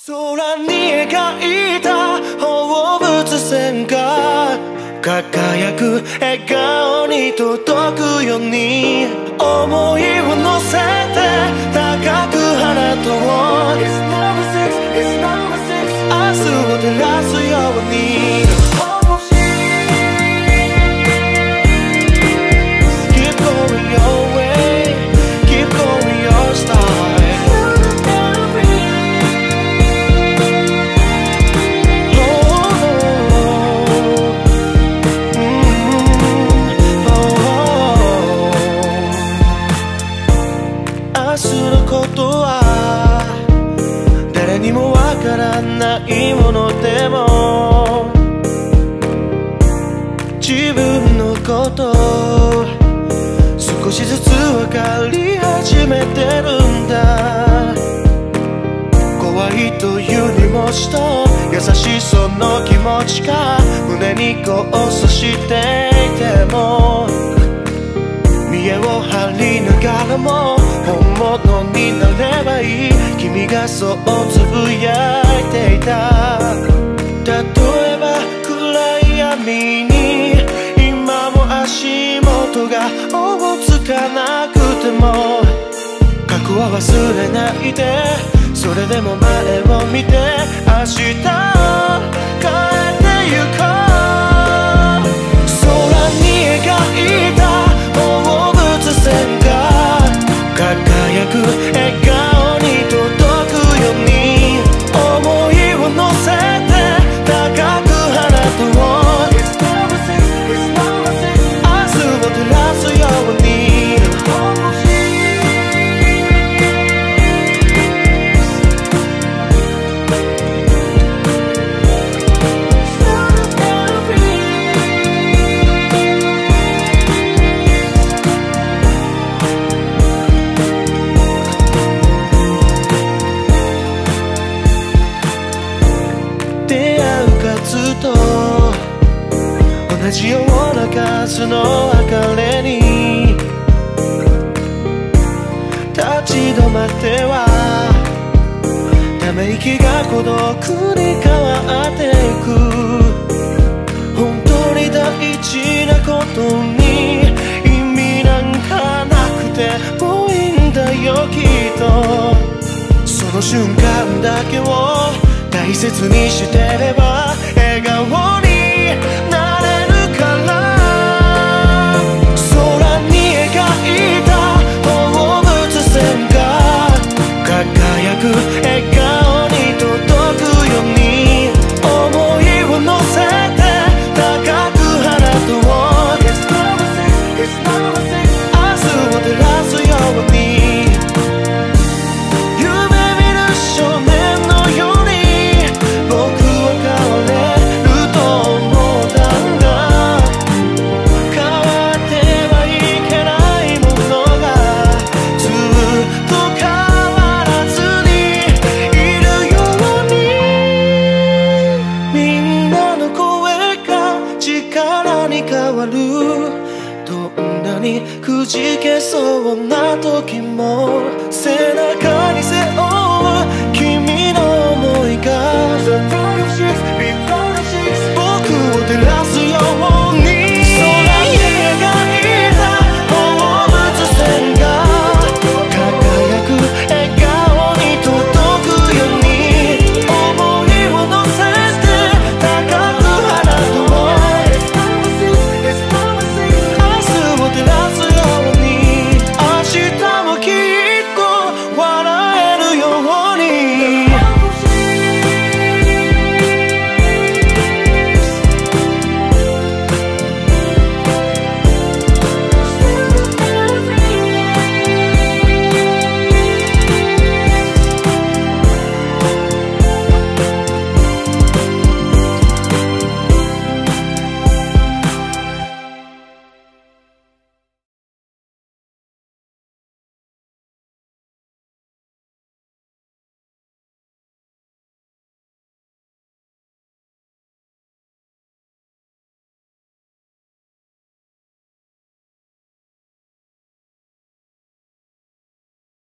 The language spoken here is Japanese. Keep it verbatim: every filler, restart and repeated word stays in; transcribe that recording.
空に描いた放物線が輝く笑顔に届くように思いを乗せて高く花と明日を照らすようにKeep going your way Keep going your style明日のことは誰にもわからないものでも自分のこと少しずつわかり始めてるんだ怖いというにもしと優しいその気持ちが胸に交差していても見栄を張りながらも本物になればいい君がそうつぶやいていた例えば暗闇に今も足元がおぼつかなくても過去は忘れないでそれでも前を見て明日を変えてゆこう空に描いた放物線が輝く笑顔に届くように思いを乗せて高く花と明日を照らすように同じような数の別れに立ち止まってはため息が孤独に変わっていく本当に大事なことに意味なんかなくてもいいんだよきっとその瞬間だけを大切にしてれば笑顔になれるから空に描いた放物線が輝く笑顔